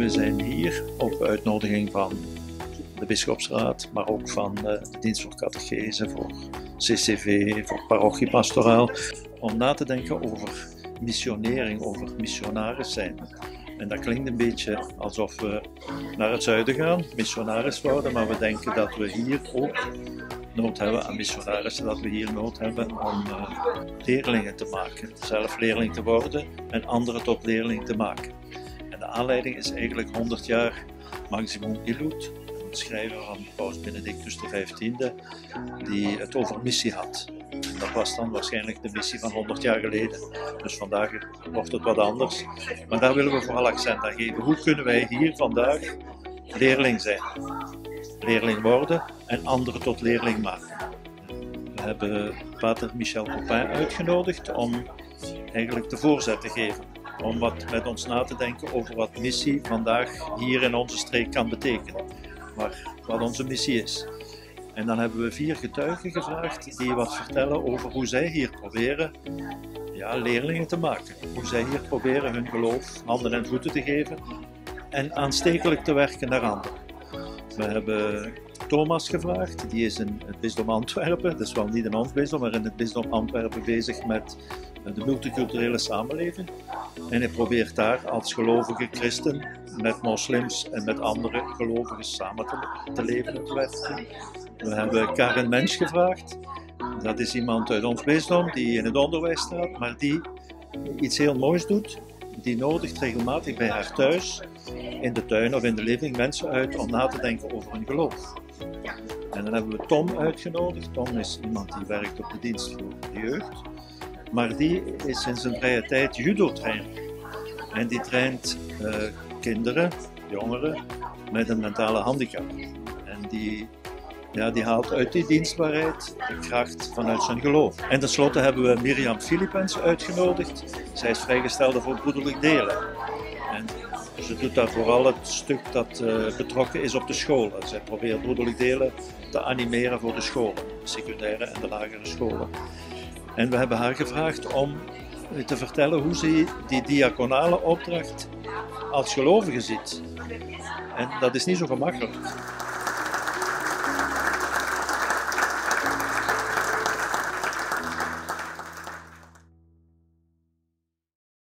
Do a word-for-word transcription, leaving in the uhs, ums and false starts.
We zijn hier op uitnodiging van de Bisschopsraad, maar ook van de Dienst voor Catechese, voor C C V, voor Parochiepastoraal, om na te denken over missionering, over missionaris zijn. En dat klinkt een beetje alsof we naar het zuiden gaan, missionaris worden, maar we denken dat we hier ook nood hebben aan missionarissen, dat we hier nood hebben om uh, leerlingen te maken, zelf leerling te worden en anderen tot leerling te maken. En de aanleiding is eigenlijk honderd jaar Maximum Illud, een schrijver van Paus Benedictus de vijftiende, die het over missie had. En dat was dan waarschijnlijk de missie van honderd jaar geleden. Dus vandaag wordt het wat anders. Maar daar willen we vooral accent aan geven. Hoe kunnen wij hier vandaag leerling zijn? Leerling worden en anderen tot leerling maken. We hebben pater Michel Coppin uitgenodigd om eigenlijk de voorzet te geven. Om wat met ons na te denken over wat missie vandaag hier in onze streek kan betekenen. Maar wat onze missie is. En dan hebben we vier getuigen gevraagd die wat vertellen over hoe zij hier proberen ja, leerlingen te maken. Hoe zij hier proberen hun geloof handen en voeten te geven en aanstekelijk te werken naar anderen. We hebben Thomas gevraagd, die is in het bisdom Antwerpen, dat is wel niet in ons bisdom, maar in het bisdom Antwerpen bezig met de multiculturele samenleving. En hij probeert daar als gelovige christen met moslims en met andere gelovigen samen te, te leven en te werken. We hebben Karen Mensch gevraagd, dat is iemand uit ons bisdom die in het onderwijs staat, maar die iets heel moois doet. Die nodigt regelmatig bij haar thuis, in de tuin of in de living, mensen uit om na te denken over hun geloof. En dan hebben we Tom uitgenodigd. Tom is iemand die werkt op de dienst voor de jeugd. Maar die is in zijn vrije tijd judo-trainer. En die traint uh, kinderen, jongeren, met een mentale handicap. En die, ja, die haalt uit die dienstbaarheid de kracht vanuit zijn geloof. En tenslotte hebben we Mirjam Philippens uitgenodigd. Zij is vrijgestelde voor broederlijk delen. En ze doet daar vooral het stuk dat uh, betrokken is op de scholen. Zij probeert broederlijk delen te animeren voor de scholen, de secundaire en de lagere scholen. En we hebben haar gevraagd om te vertellen hoe ze die diaconale opdracht als gelovige ziet. En dat is niet zo gemakkelijk.